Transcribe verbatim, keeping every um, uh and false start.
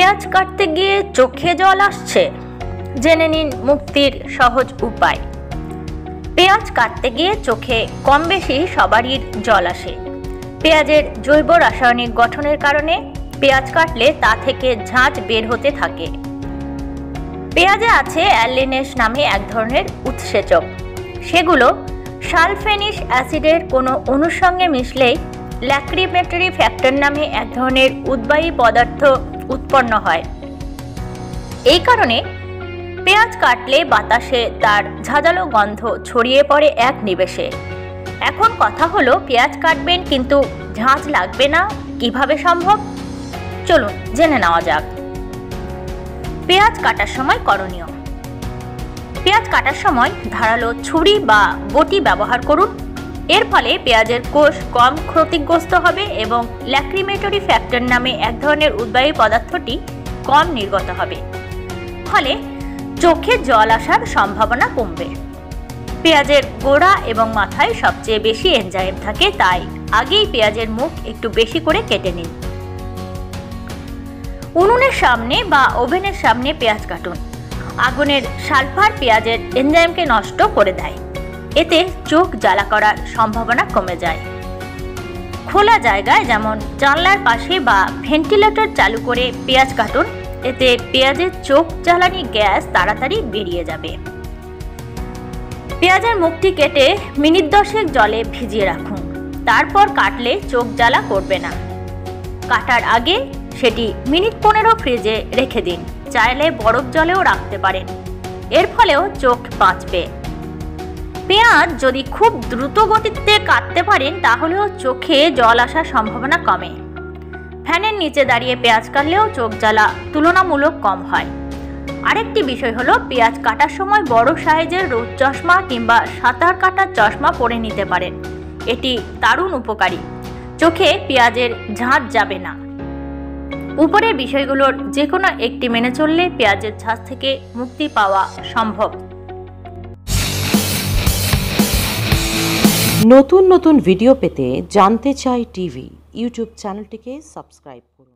পেঁয়াজ কাটতে গিয়ে চোখে জল আসছে? জেনে নিন মুক্তির সহজ উপায়। পেঁয়াজ কাটতে গিয়ে চোখে কম বেশি সবারই জল আসে। পেঁয়াজের জৈব রাসায়নিক গঠনের কারণে পেঁয়াজ কাটলে তা থেকে ঝাঁঝ বের হতে থাকে। পেঁয়াজে আছে অ্যালিনেস নামে এক ধরনের উৎসেচক। সেগুলো সালফেনিক অ্যাসিডের কোনো অণুর সঙ্গে মিশলেই ল্যাক্রিমেটরি ফ্যাক্টর নামে এক ধরনের উদ্বায়ী পদার্থ উৎপন্ন হয়। এই কারণে পেঁয়াজ কাটলে বাতাসে তার ঝাঁঝালো গন্ধ ছড়িয়ে পড়ে এক নিমেষে। এখন কথা হলো, পেঁয়াজ কাটবেন কিন্তু ঝাঁঝ লাগবে না, কিভাবে সম্ভব? চলুন জেনে নেওয়া যাক। পেঁয়াজ কাটার সময় করণীয়। পেঁয়াজ কাটার সময় ধারালো ছুরি বা বটি ব্যবহার করুন। এর ফলে পেঁয়াজের কোষ কম ক্ষতিগ্রস্ত হবে এবং ল্যাক্রিমেটরি ফ্যাক্টর নামে এক ধরনের উদ্বায়ী পদার্থটি কম নির্গত হবে। ফলে চোখে জল আসার সম্ভাবনা কমবে। পেঁয়াজের গোড়া এবং মাথায় সবচেয়ে বেশি এনজাইম থাকে, তাই আগেই পেঁয়াজের মুখ একটু বেশি করে কেটে নিন। উনুনের সামনে বা ওভেনের সামনে পেঁয়াজ কাটুন। আগুনের সালফার পেঁয়াজের এনজাইমকে নষ্ট করে দেয়। এতে চোখ জ্বালা করার সম্ভাবনা কমে যায়। খোলা জায়গায় যেমন জানলার পাশে বা ভেন্টিলেটর চালু করে পেঁয়াজ কাটুন। এতে পেঁয়াজের চোখ জ্বালানি গ্যাস তাড়াতাড়ি বেরিয়ে যাবে। পেঁয়াজের মুখটি কেটে মিনিট দশেক জলে ভিজিয়ে রাখুন। তারপর কাটলে চোখ জ্বালা করবে না। কাটার আগে সেটি মিনিট পনেরো ফ্রিজে রেখে দিন। চাইলে বরফ জলেও রাখতে পারেন। এর ফলেও চোখ বাঁচবে। পেঁয়াজ যদি খুব দ্রুত গতিতে কাটতে পারেন তাহলেও চোখে জল আসার সম্ভাবনা কমে। ফ্যানের নিচে দাঁড়িয়ে পেঁয়াজ কাটলেও চোখ জ্বালা তুলনামূলক কম হয়। আরেকটি বিষয় হলো, পেঁয়াজ কাটার সময় বড় সাইজের রোদ চশমা কিংবা সাঁতার কাটার চশমা পরে নিতে পারেন। এটি দারুণ উপকারী। চোখে পেঁয়াজের ঝাঁঝ যাবে না। উপরের বিষয়গুলোর যে কোনো একটি মেনে চললে পেঁয়াজের ঝাঁঝ থেকে মুক্তি পাওয়া সম্ভব। নতুন নতুন ভিডিও পেতে জানতে চাই টিভি ইউটিউব চ্যানেলটিকে সাবস্ক্রাইব করুন।